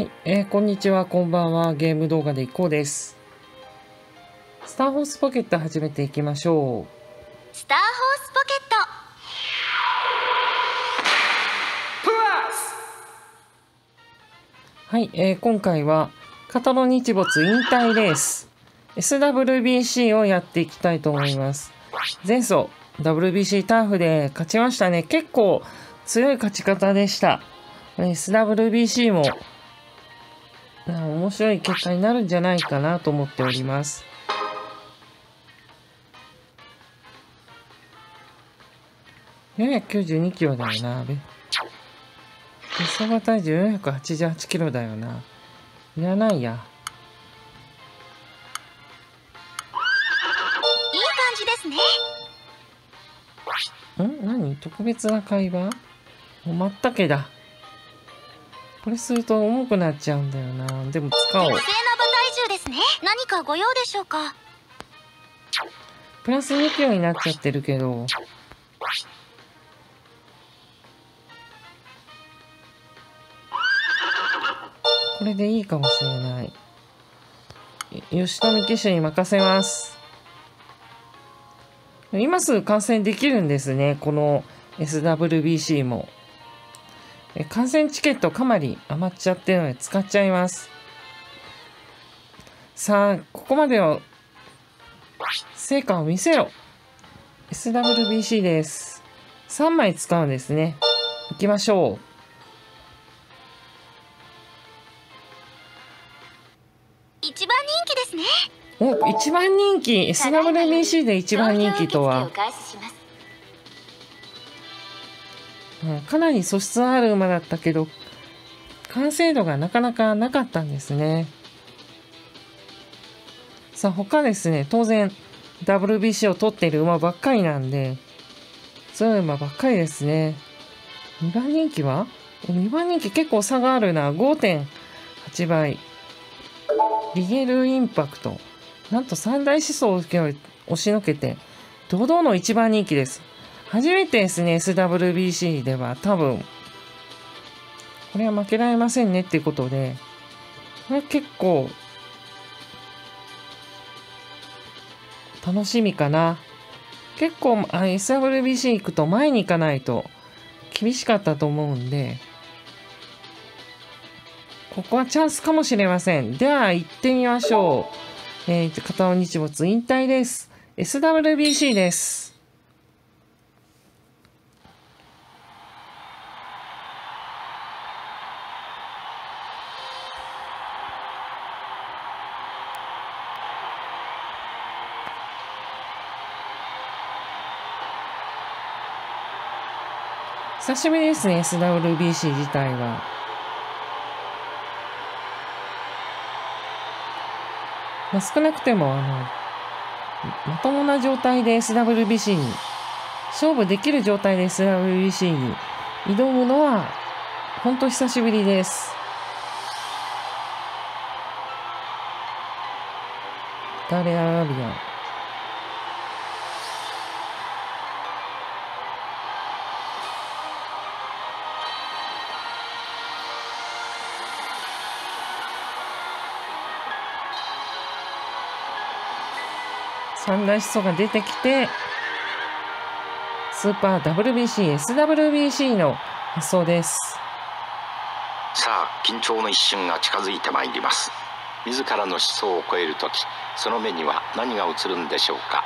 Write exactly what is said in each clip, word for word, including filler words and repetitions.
はい、えー、こんにちは、こんばんは。ゲーム動画でいこうです。スターホースポケット始めていきましょう。 スターホースポケットプラス。 はい、えー、今回は片野日没引退レース エスダブリュービーシー をやっていきたいと思います。前走 ダブリュービーシー ターフで勝ちましたね。結構強い勝ち方でした。エスダブリュービーシー も面白い結果になるんじゃないかなと思っております。よんひゃくきゅうじゅうにキロだよな。ベスト馬体重よんひゃくはちじゅうはちキロだよな。いらないや。 いい感じですね。ん？何？特別な会話？もうまったけだ。これすると重くなっちゃうんだよな。でも使おう。 適正な馬体重ですね。何かご用でしょうか。 プラスにキロになっちゃってるけど。これでいいかもしれない。吉富騎手に任せます。今すぐ観戦できるんですね。この エスダブリュービーシー も。観戦チケットかなり余っちゃってるので使っちゃいます。さあ、ここまでは成果を見せろ。エスダブリュービーシー です。さんまい使うんですね。行きましょう。 一番人気ですね。 お、一番人気。エスダブリュービーシー で一番人気とは。うん、かなり素質のある馬だったけど、完成度がなかなかなかったんですね。さあ、他ですね、当然 ダブリュービーシー を取っている馬ばっかりなんで、そういう馬ばっかりですね。にばん人気は ?に 番人気結構差があるな。ごてんはちばい。リゲルインパクト。なんと三大思想を押しのけて、堂々のいちばん人気です。初めてですね、エスダブリュービーシー では多分、これは負けられませんねっていうことで、これ結構、楽しみかな。結構、エスダブリュービーシー 行くと前に行かないと厳しかったと思うんで、ここはチャンスかもしれません。では、行ってみましょう。えー、片野日没引退です。エスダブリュービーシー です。久しぶりですね、エスダブリュービーシー 自体は。まあ、少なくても、あの、まともな状態で エスダブリュービーシー に、勝負できる状態で エスダブリュービーシー に挑むのは、ほんと久しぶりです。ダレアラビアン。三大思想が出てきて、スーパー ダブリュービーシー、エスダブリュービーシー の発想です。 さあ、緊張の一瞬が近づいてまいります。自らの思想を超えるとき、その目には何が映るんでしょうか。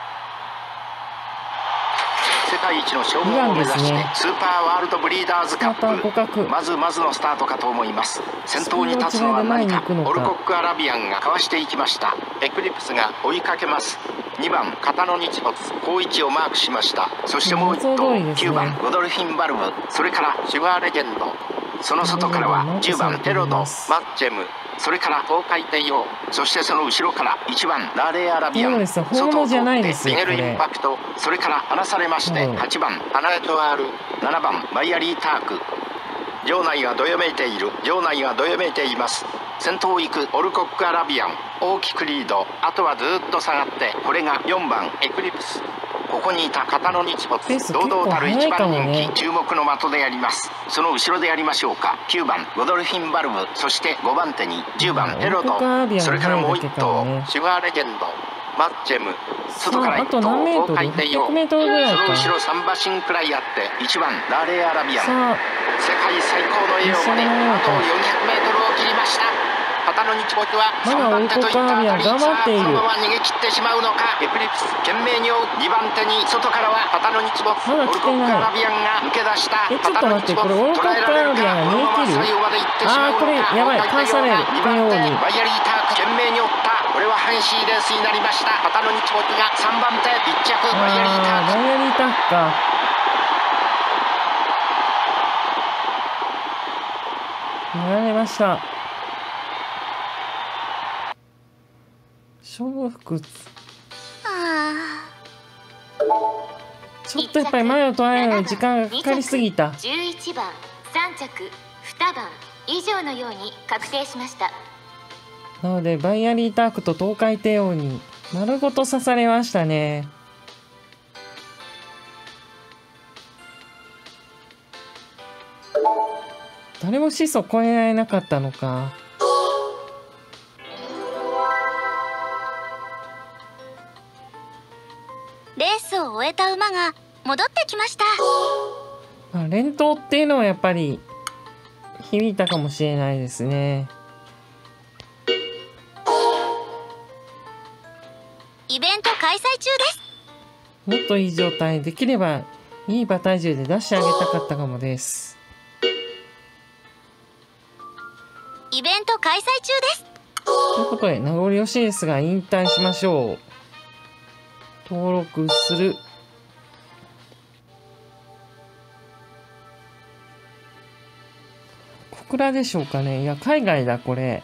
世界一の将軍を目指して、ね、スーパーワールドブリーダーズカップ、まずまずのスタートかと思います。先頭に立つのは何か。オルコックアラビアンがかわしていきました。エクリプスが追いかけます。にばん片野日没、好位置をマークしました。そしてもういっ頭、ね、きゅうばんゴドルフィンバルム、それからシュガーレジェンド、その外からはじゅうばんテロド、マッチェム、それから東海帝王、そしてその後ろからいちばんラレーアラビアン、外を通ってリゲルインパクト、それから離されましてはちばんアナエトワール、ななばんマイアリーターク。場内がどよめいている、場内がどよめいています。先頭を行くオルコックアラビアン、大きくリード。あとはずっと下がって、これがよんばんエクリプス。 ここにいた片野日没、 ペース堂々たる一番人結構早いかもね気、注目の的でやります。その後ろでやりましょうか。きゅうばんゴドルフィンバルブ、そしてごばん手にじゅうばんヘロド、それからもう一頭シュガーレジェンド、マッチェム、外から一頭豪快帝王、その後ろさん馬身くらいあっていちばんラーレアラビアン、世界最高の栄養まであと よんひゃくメートル を切りました。片野日没はさんばん手といったあたり、さあこのまま逃げ切ってしまうのか。エクリプス懸命に追うにばん手に外からは片野日没、オルコックアラビアンが抜け出した。 えちょっと待って、これオルコックアラビアンが逃げ切る。ああこれやばい、返される。 にばん手にバイアリーターク懸命に追った。これは阪神レースになりました。片野日没がさんばん手いっ着、バイアリーターク。 バイアリータークか。やられました。勝負ちょっとやっぱり前を捉えるのに時間がかかりすぎた。 じゅういちばんさん着にばん以上のように確定しました。 なのでバイアリータークと東海帝王に丸ごと刺されましたね。誰も始祖超えられなかったのか。 レースを終えた馬が戻ってきました。 まあ、連投っていうのはやっぱり響いたかもしれないですね。 イベント開催中です。 もっといい状態できればいい馬体重で出してあげたかったかもです。 イベント開催中です。 ということで名残惜しいですが引退しましょう。登録する。小倉でしょうかね。いや海外だこれ。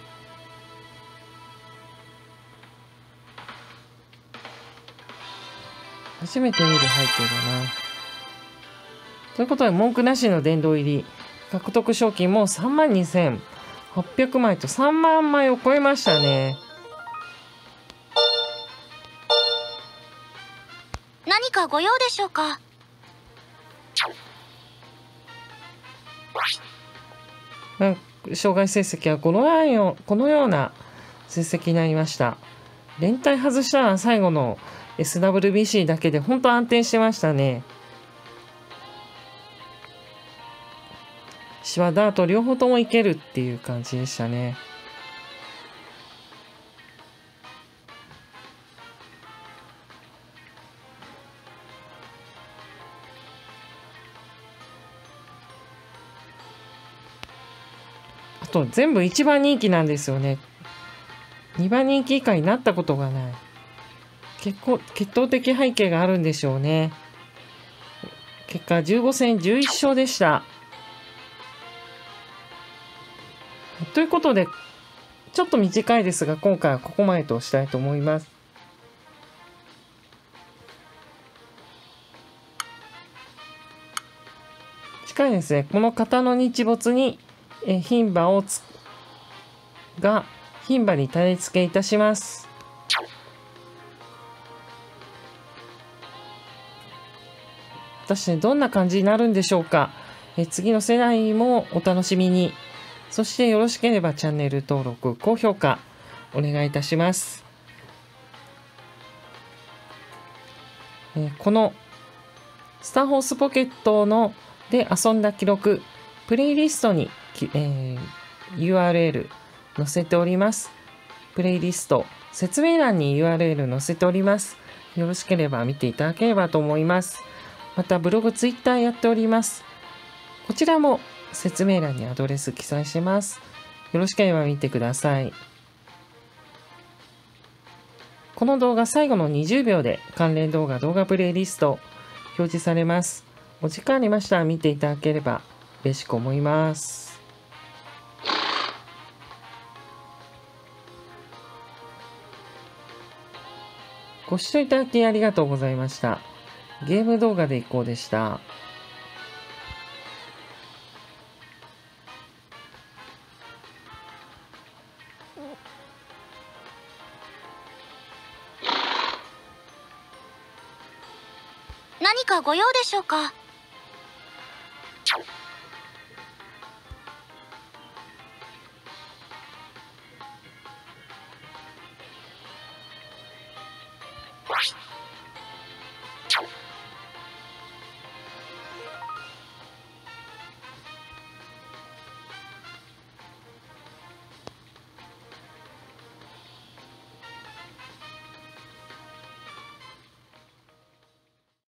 初めて見る背景だな。ということで文句なしの殿堂入り、獲得賞金もさんまんにせんはっぴゃくまいとさんまんまいを超えましたね。 何かご用でしょうか。 障害成績はこのようこのような成績になりました。連帯外したら最後の エスダブリュービーシー だけで本当安定してましたね。芝ダート両方ともいけるっていう感じでしたね。あと全部いちばん人気なんですよね。にばん人気以下になったことがない。結構血統的背景があるんでしょうね。結果じゅうご戦じゅういっ勝でした。ということでちょっと短いですが今回はここまでとしたいと思います。近いですね。この片野日没にえ牝馬をつが牝馬に種付けいたします。果たしてどんな感じになるんでしょうか。え次の世代もお楽しみに。そしてよろしければチャンネル登録高評価お願いいたします。えこのスターホースポケットので遊んだ記録プレイリストに、えー、ユーアールエル 載せております。プレイリスト説明欄に ユーアールエル 載せております。よろしければ見ていただければと思います。またブログツイッターやっております。こちらも説明欄にアドレス記載してます。よろしければ見てください。この動画最後のにじゅうびょうで関連動画動画プレイリスト表示されます。お時間ありましたら見ていただければ嬉しく思います。ご視聴いただきありがとうございました。ゲーム動画でいこうでした。 何かご用でしょうか？